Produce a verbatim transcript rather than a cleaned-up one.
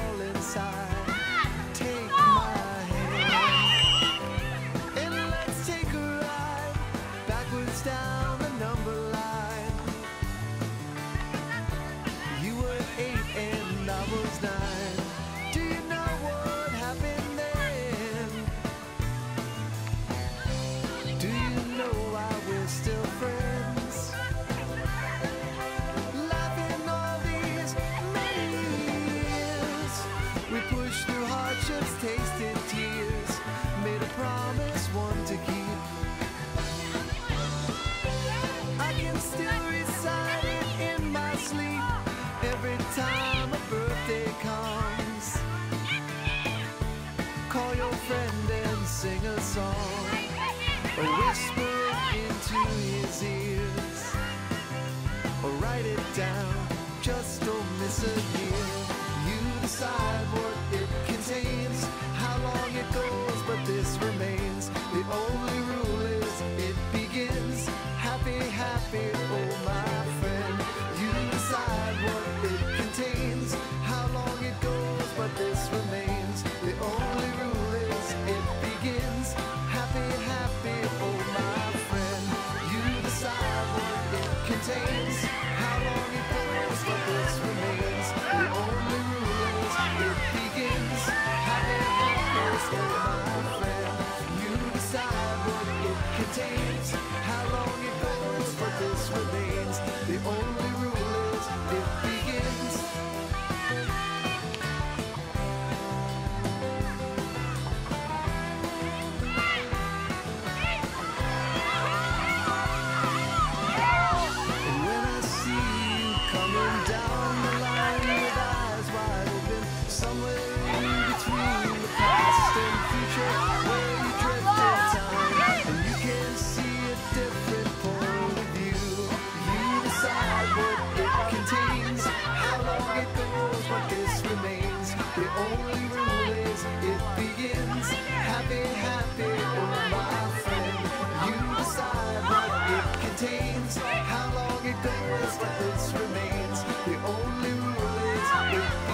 all inside. Take my hand and let's take a ride backwards down the number line. You were eight and I was nine. Do you know what happened then? Do you know why we're still friends? Laughing all these many years, we pushed through hardships, tasted tears, made a promise, one to keep. I can still recite it in my sleep every time a birthday comes. Call your friend and sing a song, or whisper it into his ears, or write it down, just don't miss a year. You decide what it contains, how long it goes, but this remains. The only rule is it begins. Happy, happy, oh my friend. You decide what it contains, how long it goes, but this remains. The only rule is it begins. Happy, happy, oh my friend. You decide what it contains, how long it goes, but this remains. The only rule is it begins. Happy, happy, oh my friend. You decide what it contains, how long it goes, but this remains. The only rule is it begins. And when I see you coming down the line with eyes wide open, somewhere in between the past and future, where you drift in time, and you can see a different point of view. You decide what it contains, how long it goes, but this remains. The only rule is it begins. Happy, happy, oh my friend. You decide what it contains, how long it goes, but this remains. The only rule is it